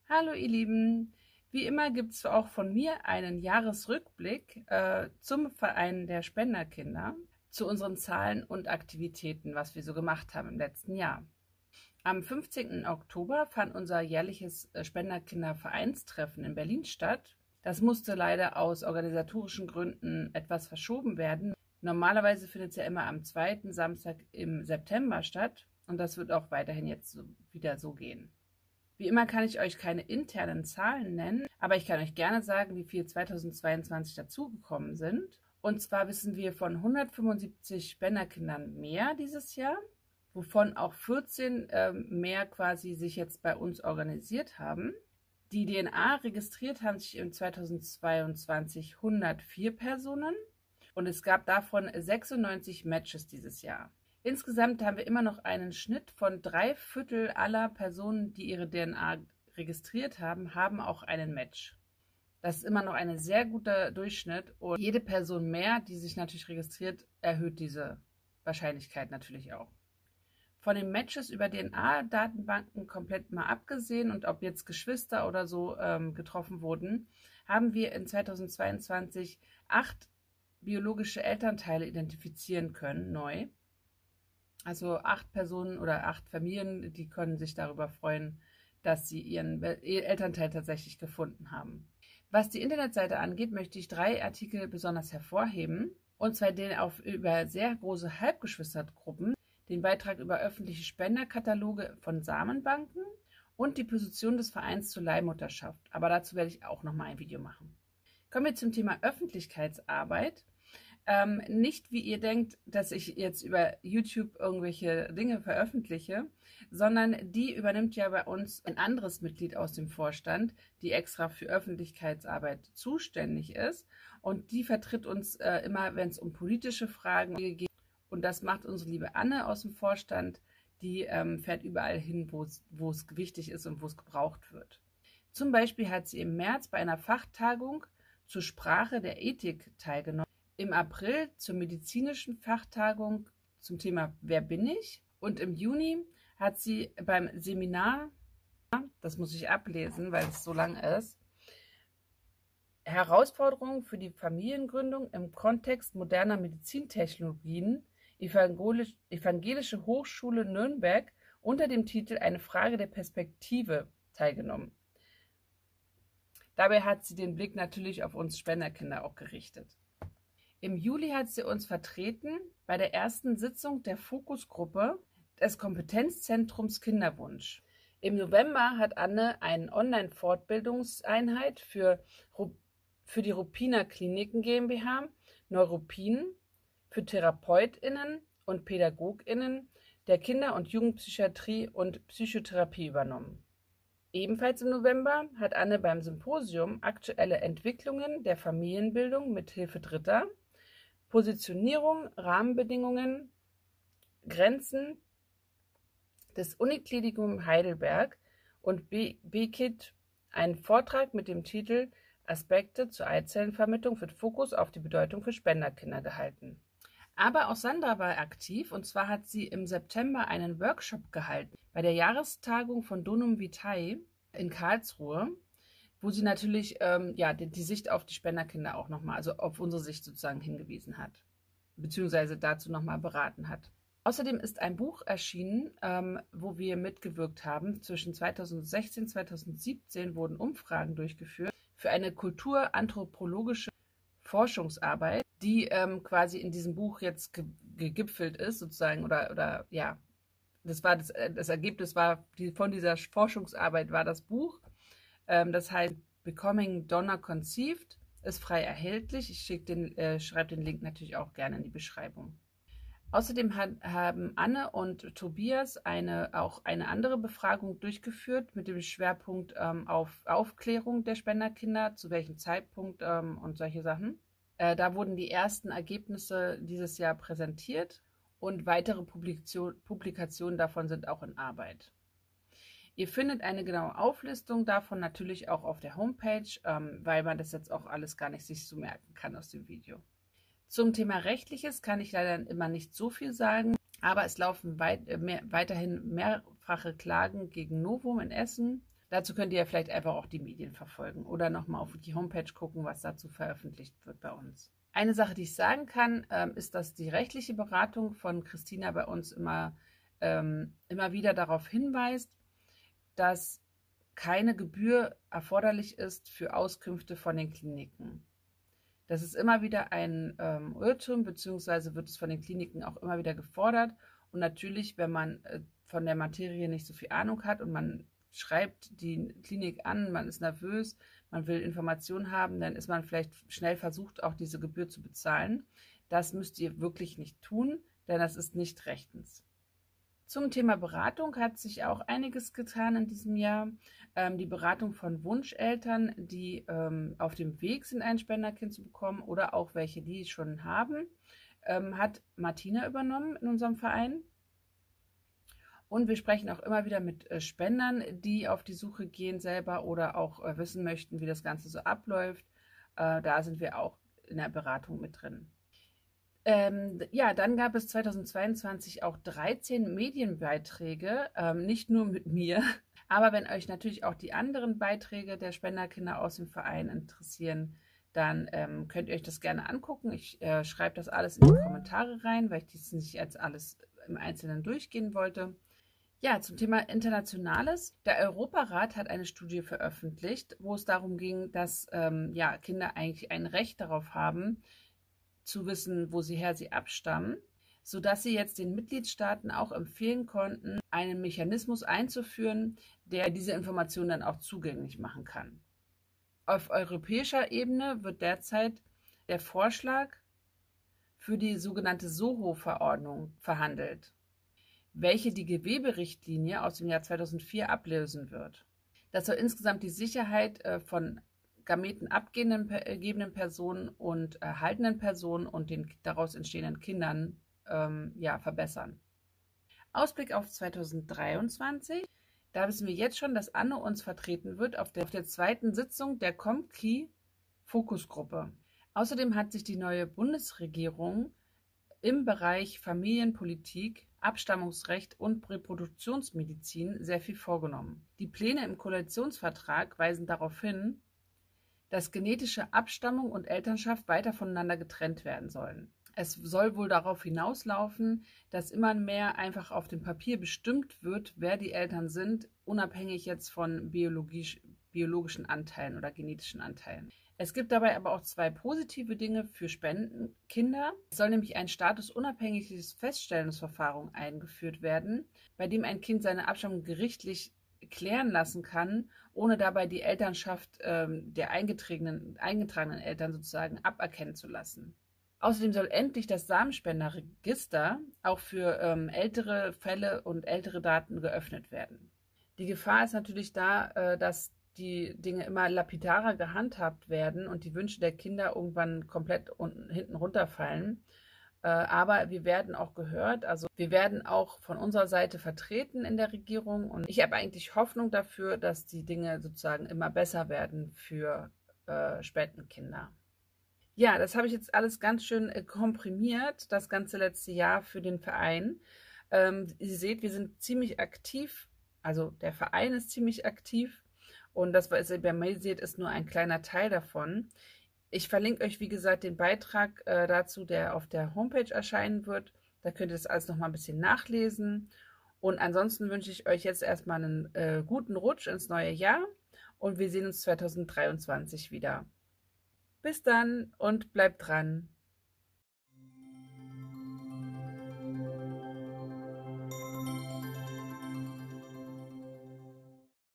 Hallo ihr Lieben, wie immer gibt es auch von mir einen Jahresrückblick zum Verein der Spenderkinder, zu unseren Zahlen und Aktivitäten, was wir so gemacht haben im letzten Jahr. Am 15. Oktober fand unser jährliches Spenderkinder-Vereinstreffen in Berlin statt. Das musste leider aus organisatorischen Gründen etwas verschoben werden. Normalerweise findet es ja immer am zweiten Samstag im September statt und das wird auch weiterhin jetzt wieder so gehen. Wie immer kann ich euch keine internen Zahlen nennen, aber ich kann euch gerne sagen, wie viel 2022 dazugekommen sind. Und zwar wissen wir von 175 Spenderkindern mehr dieses Jahr, wovon auch 14 mehr quasi sich jetzt bei uns organisiert haben. Die DNA registriert haben sich in 2022 104 Personen und es gab davon 96 Matches dieses Jahr. Insgesamt haben wir immer noch einen Schnitt von 3/4 aller Personen, die ihre DNA registriert haben, haben auch einen Match. Das ist immer noch ein sehr guter Durchschnitt und jede Person mehr, die sich natürlich registriert, erhöht diese Wahrscheinlichkeit natürlich auch. Von den Matches über DNA-Datenbanken komplett mal abgesehen und ob jetzt Geschwister oder so getroffen wurden, haben wir in 2022 8 biologische Elternteile identifizieren können, neu. Also 8 Personen oder 8 Familien, die können sich darüber freuen, dass sie ihren Elternteil tatsächlich gefunden haben. Was die Internetseite angeht, möchte ich 3 Artikel besonders hervorheben. Und zwar den über sehr große Halbgeschwistergruppen, den Beitrag über öffentliche Spenderkataloge von Samenbanken und die Position des Vereins zur Leihmutterschaft. Aber dazu werde ich auch nochmal ein Video machen. Kommen wir zum Thema Öffentlichkeitsarbeit. Nicht, wie ihr denkt, dass ich jetzt über YouTube irgendwelche Dinge veröffentliche, sondern die übernimmt ja bei uns ein anderes Mitglied aus dem Vorstand, die extra für Öffentlichkeitsarbeit zuständig ist. Und die vertritt uns immer, wenn es um politische Fragen geht. Und das macht unsere liebe Anne aus dem Vorstand. Die fährt überall hin, wo es wichtig ist und wo es gebraucht wird. Zum Beispiel hat sie im März bei einer Fachtagung zur Sprache der Ethik teilgenommen. Im April zur medizinischen Fachtagung zum Thema Wer bin ich? Und im Juni hat sie beim Seminar, das muss ich ablesen, weil es so lang ist, Herausforderungen für die Familiengründung im Kontext moderner Medizintechnologien, Evangelische Hochschule Nürnberg unter dem Titel Eine Frage der Perspektive teilgenommen. Dabei hat sie den Blick natürlich auf uns Spenderkinder auch gerichtet. Im Juli hat sie uns vertreten bei der ersten Sitzung der Fokusgruppe des Kompetenzzentrums Kinderwunsch. Im November hat Anne eine Online-Fortbildungseinheit für die Ruppiner Kliniken GmbH, Neuruppin, für TherapeutInnen und PädagogInnen der Kinder- und Jugendpsychiatrie und Psychotherapie übernommen. Ebenfalls im November hat Anne beim Symposium Aktuelle Entwicklungen der Familienbildung mit Hilfe Dritter, Positionierung, Rahmenbedingungen, Grenzen des Uniklinikum Heidelberg und BKIT einen Vortrag mit dem Titel Aspekte zur Eizellenvermittlung mit Fokus auf die Bedeutung für Spenderkinder gehalten. Aber auch Sandra war aktiv und zwar hat sie im September einen Workshop gehalten bei der Jahrestagung von Donum Vitae in Karlsruhe, wo sie natürlich die Sicht auf die Spenderkinder auch nochmal, also auf unsere Sicht sozusagen hingewiesen hat, beziehungsweise dazu nochmal beraten hat. Außerdem ist ein Buch erschienen, wo wir mitgewirkt haben. Zwischen 2016 und 2017 wurden Umfragen durchgeführt für eine kulturanthropologische Forschungsarbeit, die quasi in diesem Buch jetzt gegipfelt ist, sozusagen, das Ergebnis von dieser Forschungsarbeit war das Buch. Das heißt Becoming Donor Conceived, ist frei erhältlich. Ich schreibe den Link natürlich auch gerne in die Beschreibung. Außerdem haben Anne und Tobias auch eine andere Befragung durchgeführt mit dem Schwerpunkt auf Aufklärung der Spenderkinder, zu welchem Zeitpunkt und solche Sachen. Da wurden die ersten Ergebnisse dieses Jahr präsentiert und weitere Publikationen davon sind auch in Arbeit. Ihr findet eine genaue Auflistung davon natürlich auch auf der Homepage, weil man das jetzt auch alles gar nicht sich so merken kann aus dem Video. Zum Thema Rechtliches kann ich leider immer nicht so viel sagen, aber es laufen weiterhin mehrfache Klagen gegen Novum in Essen Dazu könnt ihr ja vielleicht einfach auch die Medien verfolgen oder nochmal auf die Homepage gucken, was dazu veröffentlicht wird bei uns. Eine Sache, die ich sagen kann, ist, dass die rechtliche Beratung von Christina bei uns immer wieder darauf hinweist, dass keine Gebühr erforderlich ist für Auskünfte von den Kliniken. Das ist immer wieder ein Irrtum, beziehungsweise wird es von den Kliniken auch immer wieder gefordert. Und natürlich, wenn man von der Materie nicht so viel Ahnung hat und man schreibt die Klinik an, man ist nervös, man will Informationen haben, dann ist man vielleicht schnell versucht, auch diese Gebühr zu bezahlen. Das müsst ihr wirklich nicht tun, denn das ist nicht rechtens. Zum Thema Beratung hat sich auch einiges getan in diesem Jahr. Die Beratung von Wunscheltern, die auf dem Weg sind, ein Spenderkind zu bekommen oder auch welche, die es schon haben, hat Martina übernommen in unserem Verein. Und wir sprechen auch immer wieder mit Spendern, die auf die Suche gehen selber oder auch wissen möchten, wie das Ganze so abläuft. Da sind wir auch in der Beratung mit drin. Ja, dann gab es 2022 auch 13 Medienbeiträge, nicht nur mit mir. Aber wenn euch natürlich auch die anderen Beiträge der Spenderkinder aus dem Verein interessieren, dann könnt ihr euch das gerne angucken. Ich schreibe das alles in die Kommentare rein, weil ich dies nicht jetzt alles im Einzelnen durchgehen wollte. Ja, zum Thema Internationales. Der Europarat hat eine Studie veröffentlicht, wo es darum ging, dass Kinder eigentlich ein Recht darauf haben, zu wissen, woher sie abstammen, sodass sie jetzt den Mitgliedstaaten auch empfehlen konnten, einen Mechanismus einzuführen, der diese Informationen dann auch zugänglich machen kann. Auf europäischer Ebene wird derzeit der Vorschlag für die sogenannte SOHO-Verordnung verhandelt, welche die Geweberichtlinie aus dem Jahr 2004 ablösen wird. Das soll insgesamt die Sicherheit von Gameten abgebenden Personen und erhaltenen Personen und den daraus entstehenden Kindern verbessern. Ausblick auf 2023. Da wissen wir jetzt schon, dass Anne uns vertreten wird auf der zweiten Sitzung der COMKI-Fokusgruppe. Außerdem hat sich die neue Bundesregierung im Bereich Familienpolitik, Abstammungsrecht und Reproduktionsmedizin sehr viel vorgenommen. Die Pläne im Koalitionsvertrag weisen darauf hin, dass genetische Abstammung und Elternschaft weiter voneinander getrennt werden sollen. Es soll wohl darauf hinauslaufen, dass immer mehr einfach auf dem Papier bestimmt wird, wer die Eltern sind, unabhängig jetzt von biologischen Anteilen oder genetischen Anteilen. Es gibt dabei aber auch zwei positive Dinge für Spendenkinder. Es soll nämlich ein statusunabhängiges Feststellungsverfahren eingeführt werden, bei dem ein Kind seine Abstammung gerichtlich klären lassen kann, ohne dabei die Elternschaft der eingetragenen Eltern sozusagen aberkennen zu lassen. Außerdem soll endlich das Samenspenderregister auch für ältere Fälle und ältere Daten geöffnet werden. Die Gefahr ist natürlich da, dass die Dinge immer lapidarer gehandhabt werden und die Wünsche der Kinder irgendwann komplett hinten runterfallen. Aber wir werden auch gehört, also wir werden auch von unserer Seite vertreten in der Regierung und ich habe eigentlich Hoffnung dafür, dass die Dinge sozusagen immer besser werden für Spendenkinder. Ja, das habe ich jetzt alles ganz schön komprimiert, das ganze letzte Jahr für den Verein. Ihr seht, wir sind ziemlich aktiv, also der Verein ist ziemlich aktiv und das, was ihr bei mir seht, ist nur ein kleiner Teil davon. Ich verlinke euch, wie gesagt, den Beitrag dazu, der auf der Homepage erscheinen wird. Da könnt ihr das alles nochmal ein bisschen nachlesen. Und ansonsten wünsche ich euch jetzt erstmal einen guten Rutsch ins neue Jahr und wir sehen uns 2023 wieder. Bis dann und bleibt dran!